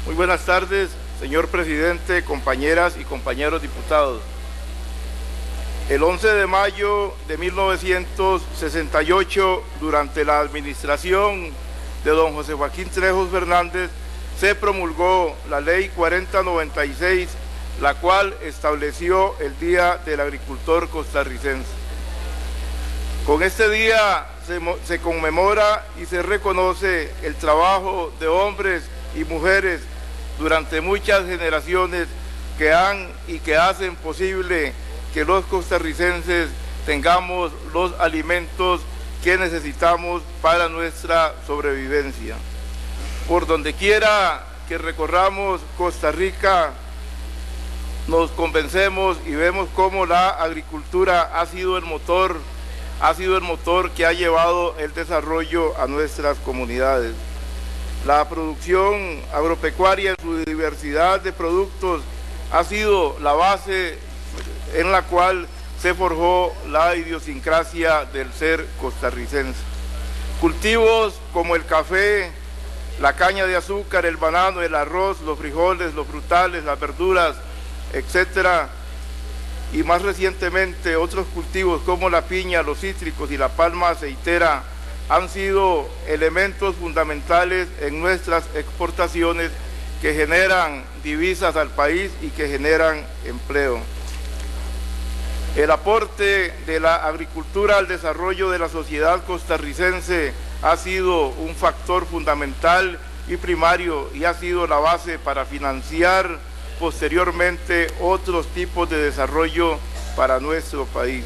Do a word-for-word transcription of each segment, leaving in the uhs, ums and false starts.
Muy buenas tardes, señor presidente, compañeras y compañeros diputados. El once de mayo de mil novecientos sesenta y ocho, durante la administración de don José Joaquín Trejos Fernández, se promulgó la ley cuarenta noventa y seis, la cual estableció el Día del Agricultor Costarricense. Con este día se, se conmemora y se reconoce el trabajo de hombres y mujeres durante muchas generaciones que han y que hacen posible que los costarricenses tengamos los alimentos que necesitamos para nuestra sobrevivencia. Por donde quiera que recorramos Costa Rica, nos convencemos y vemos cómo la agricultura ha sido el motor, ha sido el motor que ha llevado el desarrollo a nuestras comunidades. La producción agropecuaria en su diversidad de productos ha sido la base en la cual se forjó la idiosincrasia del ser costarricense. Cultivos como el café, la caña de azúcar, el banano, el arroz, los frijoles, los frutales, las verduras, etcétera, y más recientemente otros cultivos como la piña, los cítricos y la palma aceitera han sido elementos fundamentales en nuestras exportaciones que generan divisas al país y que generan empleo. El aporte de la agricultura al desarrollo de la sociedad costarricense ha sido un factor fundamental y primario y ha sido la base para financiar posteriormente otros tipos de desarrollo para nuestro país.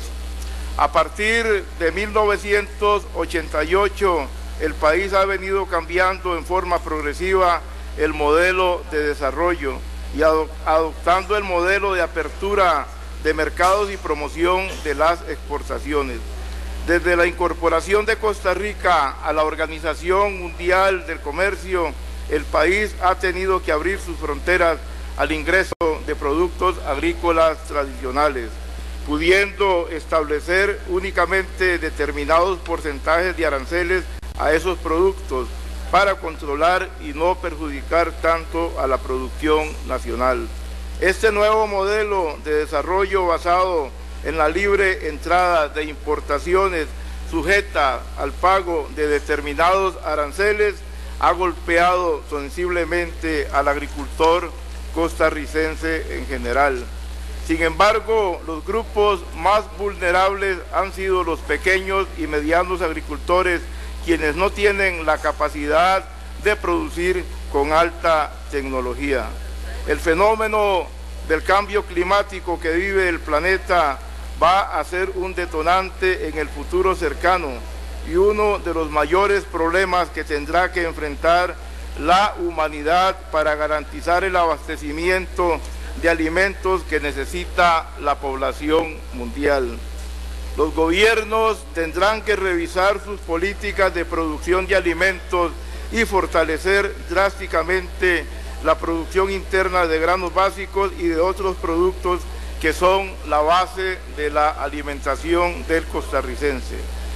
A partir de mil novecientos ochenta y ocho, el país ha venido cambiando en forma progresiva el modelo de desarrollo y adoptando el modelo de apertura de mercados y promoción de las exportaciones. Desde la incorporación de Costa Rica a la Organización Mundial del Comercio, el país ha tenido que abrir sus fronteras al ingreso de productos agrícolas tradicionales, pudiendo establecer únicamente determinados porcentajes de aranceles a esos productos para controlar y no perjudicar tanto a la producción nacional. Este nuevo modelo de desarrollo basado en la libre entrada de importaciones sujeta al pago de determinados aranceles ha golpeado sensiblemente al agricultor costarricense en general. Sin embargo, los grupos más vulnerables han sido los pequeños y medianos agricultores, quienes no tienen la capacidad de producir con alta tecnología. El fenómeno del cambio climático que vive el planeta va a ser un detonante en el futuro cercano y uno de los mayores problemas que tendrá que enfrentar la humanidad para garantizar el abastecimiento de alimentos que necesita la población mundial. Los gobiernos tendrán que revisar sus políticas de producción de alimentos y fortalecer drásticamente la producción interna de granos básicos y de otros productos que son la base de la alimentación del costarricense.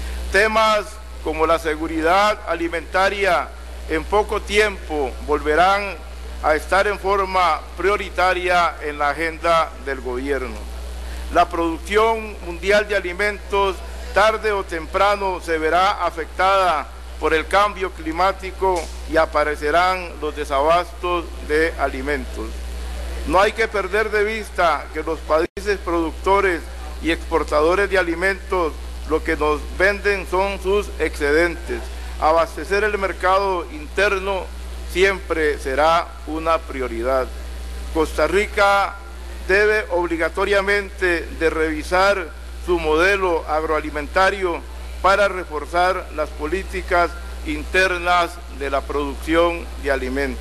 Temas como la seguridad alimentaria en poco tiempo volverán a estar en forma prioritaria en la agenda del gobierno. La producción mundial de alimentos tarde o temprano se verá afectada por el cambio climático y aparecerán los desabastos de alimentos. No hay que perder de vista que los países productores y exportadores de alimentos lo que nos venden son sus excedentes. Abastecer el mercado interno siempre será una prioridad. Costa Rica debe obligatoriamente de revisar su modelo agroalimentario para reforzar las políticas internas de la producción de alimentos.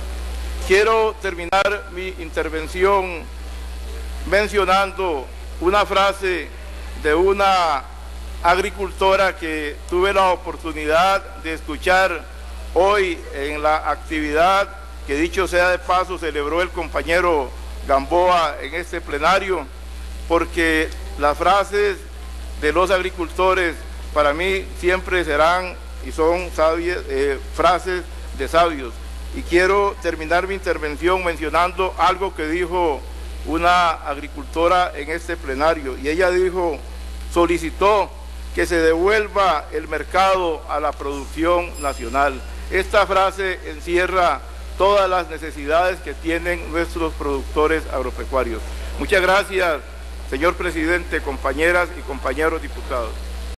Quiero terminar mi intervención mencionando una frase de una agricultora que tuve la oportunidad de escuchar hoy en la actividad que, dicho sea de paso, celebró el compañero Gamboa en este plenario, porque las frases de los agricultores para mí siempre serán y son sabias, eh, frases de sabios. Y quiero terminar mi intervención mencionando algo que dijo una agricultora en este plenario, y ella dijo, solicitó que se devuelva el mercado a la producción nacional. Esta frase encierra todas las necesidades que tienen nuestros productores agropecuarios. Muchas gracias, señor presidente, compañeras y compañeros diputados.